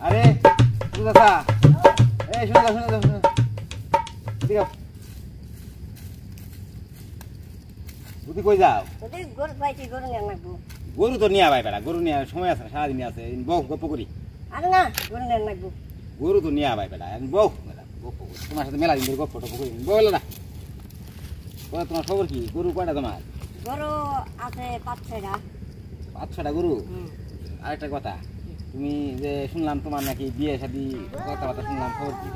আরে শুনে দাদা, এই শুনে দাও শুনে দাও শুনে ঠিক আছে। বুদ্ধি কই যাও? গরু পাইছি, গরু নিয়ে লাগবো। গরু তো নিয়ে ভাই বেড়া, গরু নিয়ে সময় আছে, সারাদিন আছে, বউ গপ্প করি। আরে না, গরু নিয়ে লাগবো। গরু তো নিয়ে ভাই বেড়া, বউ গপ্প করি, তোমার সাথে মেলা দিন গপ্প টপ্প করি। বলো না তোমার খবর কি? গরু কয়টা তোমার? গরু আছে 5-6টা। 5-6টা গরু? আরেকটা কথা, তুমি যে শুনলাম তোমার নাকি বিয়ে শাদী কথাবার্তা শুনলাম, খবর কি?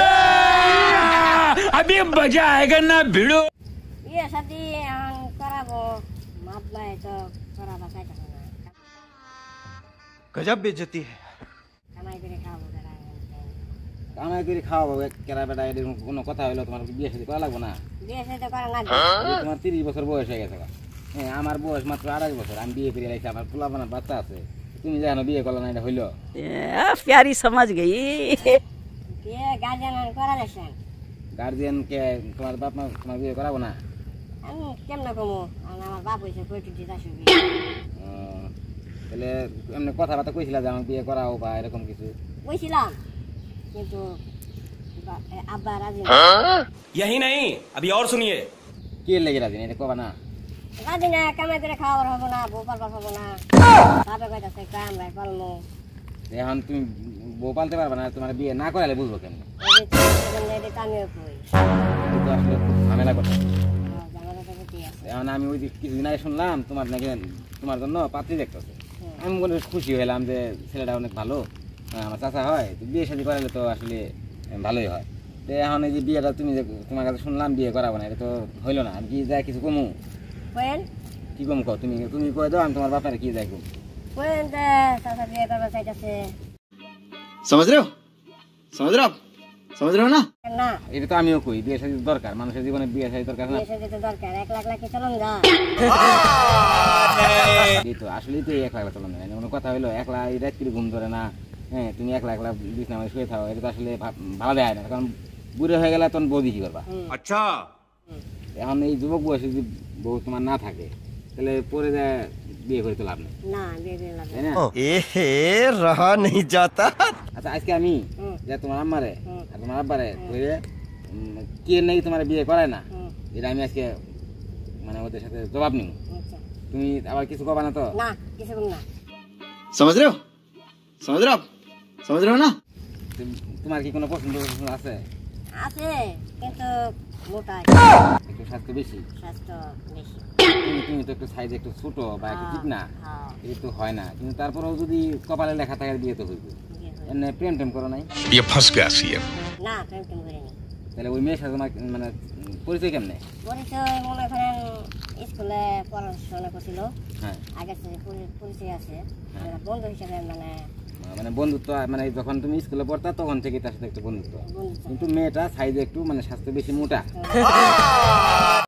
अभी मजा आएगा ना भिड़ो। বিয়ে শাদি করাবো, মাপ নাই তো করাবো চাইতে না। गजब बेइज्जती है। কামাই করে খাওয়াবো বেড়া। কামাই করে খাওয়াবো কেরা বেটা, এর কোনো কথা হইলো? তোমার বিয়ে শাদী করা লাগবো না? বিয়ে শাদি করা না। তোমার 30 বছর বয়স হয়ে গেছে। হ্যাঁ, আমার বয়স মাত্র 28 বছর, আমি বিয়ে করে রাখছি, আমার পোলাপানার বাচ্চা আছে। তুমি জানো বিয়ে করলে না, এটা হইলো? प्यारी समझ गई। বিয়ে গার্জেন করা যাচ্ছে। গার্জিয়ানকে তোমার বাপ মা তোমার বিয়ে করাবো না? আমি কেমনে কমো? আমার বাপ হয়েছে কইটি দিতে আসবি। তাহলে এমনি কথাবার্তা কইছিলা যে আমার বিয়ে করাও বা এরকম কিছু? কইছিলাম, কিন্তু আব্বা রাজি না। यही नहीं, अभी और सुनिए। কি লেগে রাজি না? এটা কবা না? রাজি না, কামাই করে খাওয়ার হবো না, বউ পালবার হবো না। বাপে কইতাছে কাম ভাই পালমো। এখন তুমি বউ পালতে পারবে না, তোমার বিয়ে না করালে বুঝবো কেমন? এটা আমিও কই। কিন্তু আসলে খুব ঝামেলা কথা। জামাটা তো বুদ্ধি আছে। এখন আমি ওই যে কিছুদিন আগে শুনলাম তোমার নাকি তোমার জন্য পাত্রী দেখতেছে। আমি মনে খুশি হলাম যে ছেলেটা অনেক ভালো, আমার চাচা হয়, তো বিয়ে শাদী করালে তো আসলে ভালোই হয়। তো এখন এই যে বিয়েটা তুমি যে তোমার কাছে শুনলাম বিয়ে করাবো না, এটা তো হইলো না। আমি কি যাই কিছু কমু? কোয়েন কি কম কও? তুমি তুমি কয়ে দাও, আমি তোমার বাপারে কি যাই কম। কোয়েন যে চাচা বিয়ে করবার চাইতাছে। समझ रहे हो समझ रहे हो आप समझ रहे हो ना। না, এটা তো আমিও কই, বিয়ে শাদী দরকার, মানুষের জীবনে বিয়ে শাদী দরকার না? বিয়ে শাদি তো দরকার। 1 লাখ লাখ চলন যা। এই তো আসলেই তো 1 লাখ চলো না, কোনো কথা হইলো? 1 লাখ রাত করে ঘুম ধরে না। হ্যাঁ, তুমি 1 লাখ বিছনা মানে শুয়ে থাও, এটা তো আসলে ভালো দেয় না। কারণ বুড়ো হয়ে গেলে তখন বৌদি কি করবা? अच्छा। এখন এই যুবক বয়সে যদি বউ তোমার না থাকে, তাহলে পরে যায় বিয়ে করে তো লাভ নেই, না, বিয়ে করে লাভ তাই নেই। না? ए रहा नहीं जाता। আচ্ছা, আজকে আমি হুম। যে তোমার আম্মারে হুম। আর তোমার আব্বারে কইরে কে নাকি তোমার বিয়ে করায় না, হুম, এটা আমি আজকে মানে ওদের সাথে জবাব নিব। আচ্ছা। তুমি আবার কিছু কবা না তো? না, কিছু কম না। समझ रहे हो समझ रहे हो आप समझ रहे हो ना। তোমার কি কোনো পছন্দ আছে? আছে, কিন্তু মোটা, একটু স্বাস্থ্য বেশি, স্বাস্থ্য বেশি। তুমি তো একটু সাইজে একটু ছোট বা একটু ঠিক না, হ্যাঁ, এটা তো হয় না। কিন্তু তারপরেও যদি কপালে লেখা থাকে বিয়ে তো হইবে। বিয়ে করে। এমনি প্রেম টেম করো নাই? ये फंस गया सीएम। না, প্রেম টেম করিনি। তাহলে ওই মেয়ের সাথে তোমার মানে পরিচয় কেমনে? পরিচয় মনে করেন স্কুলে পড়াশোনা করছিল, হ্যাঁ, আগে থেকে পরিচয় আছে। আমরা বন্ধু হিসেবে মানে মানে বন্ধুত্ব, মানে যখন তুমি স্কুলে পড়তা তখন থেকে তার সাথে একটা বন্ধুত্ব। বন্ধু। কিন্তু মেয়েটা সাইজে একটু মানে স্বাস্থ্য বেশি মোটা।